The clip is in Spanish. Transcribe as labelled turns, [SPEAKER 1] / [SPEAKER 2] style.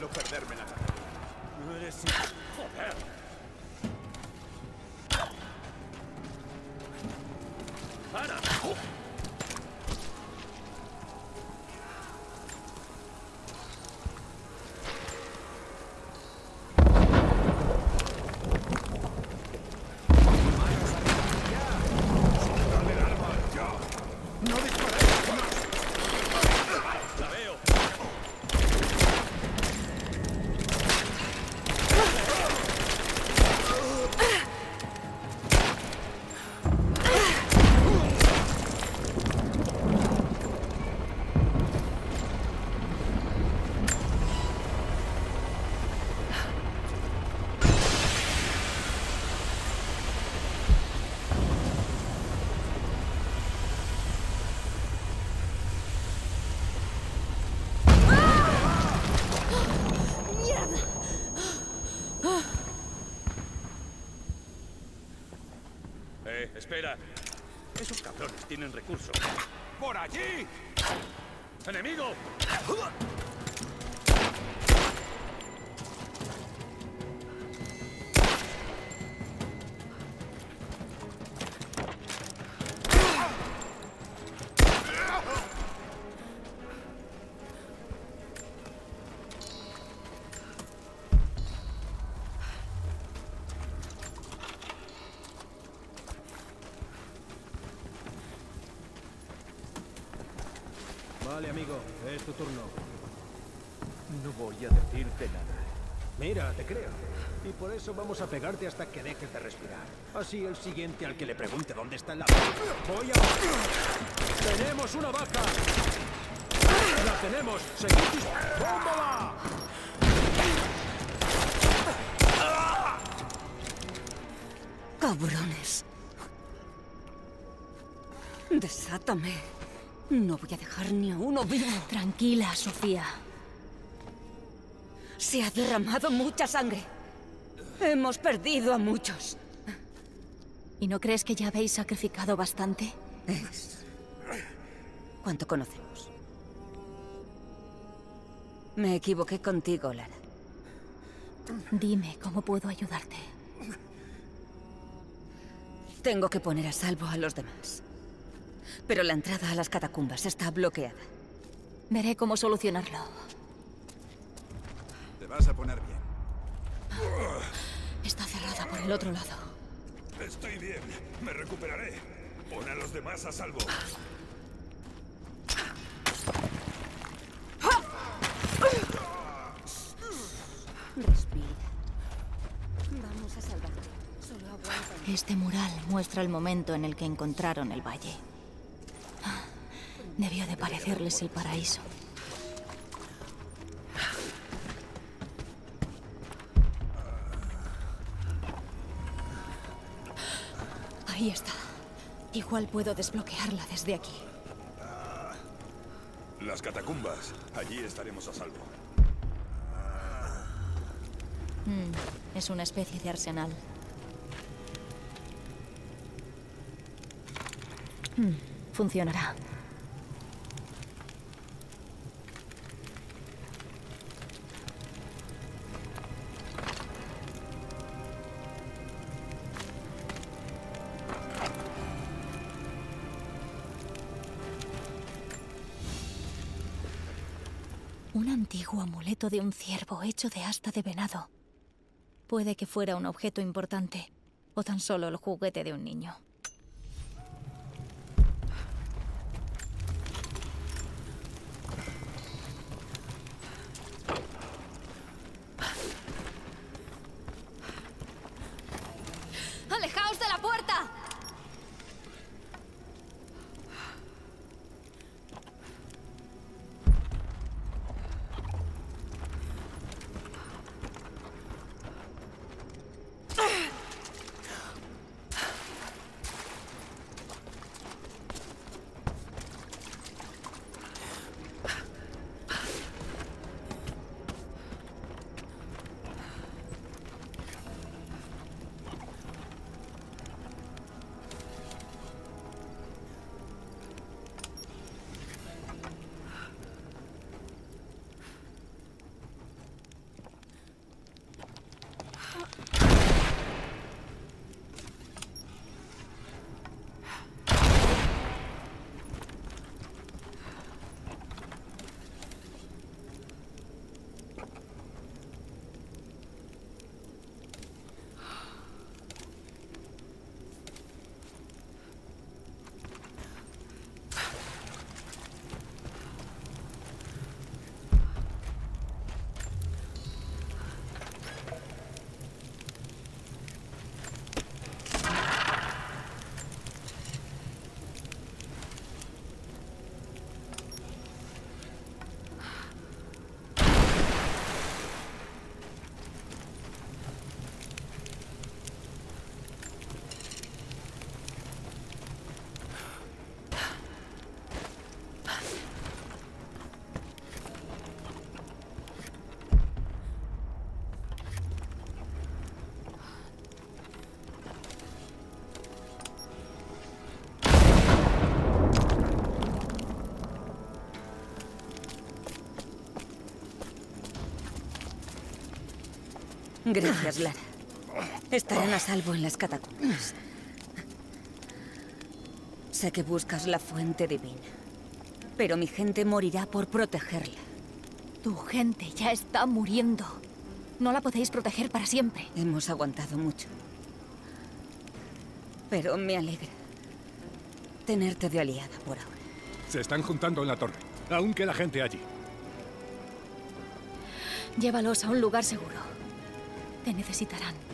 [SPEAKER 1] quiero perderme la cacería.
[SPEAKER 2] No eres... ¡Joder! ¡Para! Espera. Esos cabrones tienen recursos.
[SPEAKER 1] ¡Por allí!
[SPEAKER 2] ¡Enemigo!
[SPEAKER 3] Vale, amigo, es tu turno.
[SPEAKER 1] No voy a decirte nada.
[SPEAKER 3] Mira, te creo. Y por eso vamos a pegarte hasta que dejes de respirar. Así el siguiente al que le pregunte dónde está el lava. ¡Voy a... ¡Tenemos una vaca! ¡La tenemos! ¡Seguid disparando! ¡Bómbala!
[SPEAKER 4] ¡Cabrones! ¡Desátame! No voy a dejar ni a uno vivo.
[SPEAKER 5] Tranquila, Sofía.
[SPEAKER 4] Se ha derramado mucha sangre. Hemos perdido a muchos.
[SPEAKER 5] ¿Y no crees que ya habéis sacrificado bastante?
[SPEAKER 4] ¿Cuánto conocemos? Me equivoqué contigo, Lara.
[SPEAKER 5] Dime cómo puedo ayudarte.
[SPEAKER 4] Tengo que poner a salvo a los demás. Pero la entrada a las catacumbas está bloqueada.
[SPEAKER 5] Veré cómo solucionarlo.
[SPEAKER 1] Te vas a poner bien.
[SPEAKER 5] Está cerrada por el otro lado.
[SPEAKER 2] Estoy bien. Me recuperaré. Pon a los demás a salvo.
[SPEAKER 4] Respira. Vamos a salvarte. Solo aguanta.
[SPEAKER 5] Este mural muestra el momento en el que encontraron el valle. Debió de parecerles el paraíso. Ahí está. Igual puedo desbloquearla desde aquí.
[SPEAKER 2] Las catacumbas. Allí estaremos a salvo.
[SPEAKER 5] Es una especie de arsenal. Funcionará. Un antiguo amuleto de un ciervo hecho de asta de venado. Puede que fuera un objeto importante, o tan solo el juguete de un niño. ¡Alejaos de la puerta!
[SPEAKER 4] Gracias, Lara. Estarán a salvo en las catacumbas. Sé que buscas la fuente divina, pero mi gente morirá por protegerla.
[SPEAKER 5] Tu gente ya está muriendo. No la podéis proteger para siempre.
[SPEAKER 4] Hemos aguantado mucho. Pero me alegra tenerte de aliada por ahora.
[SPEAKER 6] Se están juntando en la torre. Aún queda gente allí.
[SPEAKER 5] Llévalos a un lugar seguro. Te necesitarán.